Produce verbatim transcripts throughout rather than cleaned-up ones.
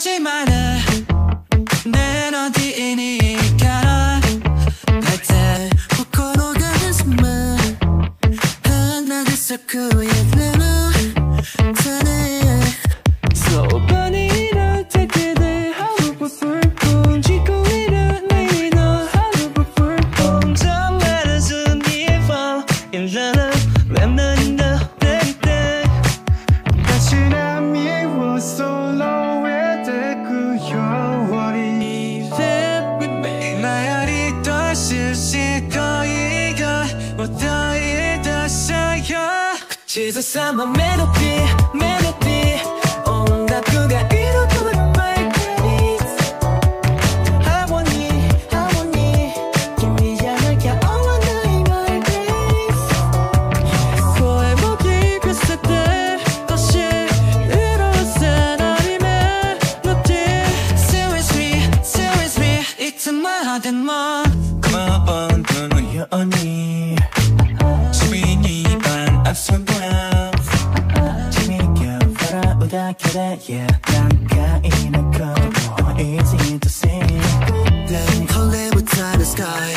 하지 마라 내 어디이니까 할때心が休む하나둘 섞고 얘기는そばにいるだけで하루 불뿐 지고 있는 내일도 하루 불뿐 Don't let us fall in love when not in the day 다시 난 미워 solo with 그 영원히 Live with me 나열이 더 실시 거이가 어떠이 더 쌓여 지저삼아 멜로디 멜로디 온답구가 이루고 my credits I want you I want you Give me your like I want you my grace 코에 목이 비슷할 때 다시 일어선 나의 멜로디 Stay with me Stay with me 잊지 말아든 뭐 고마운 눈은 여언니 주인이 반 앞선 거야 재미있게 살아오다 그래 yeah 난가이는 거 easy to see Then Hollywood to the sky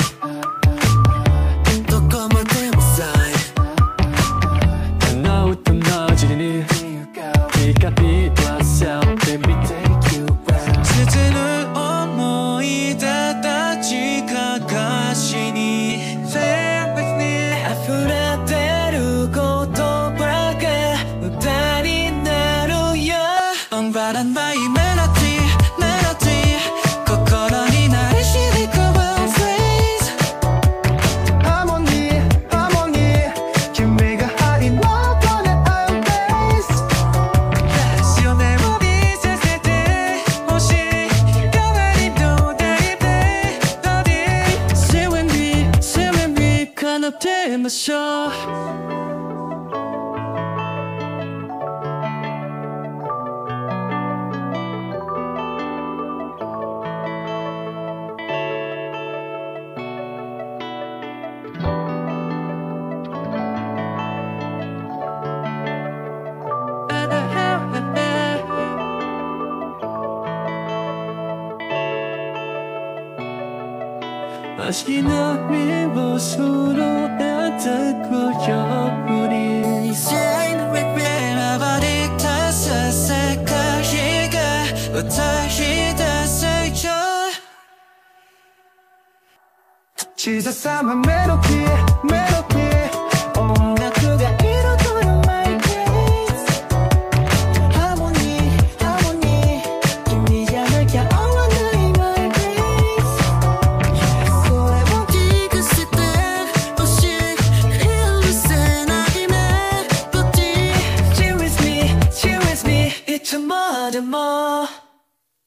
또 검은 댐 side 나웃던 너지니 네가 비왔어 Let me take you back 스즈를 어머이다 다시 가가시니 Stay with me 앞으로 때르고 또 밝아 우다리 나루야 엉바란 바위 멜로디 멜로디 코코넛이 나를 시리고 on face Harmony harmony 준비가 하린 너도 내 own face 다시 내 몸이 셋을 때 혹시 가만히도 대입돼 어디 Stay with me Stay with me 간업돼 마셔 아시나 미워 서로 애타고요 우리 이제 왜 마버릭 다섯 살까지가 어떻게 됐어요 지저삼한 멜로디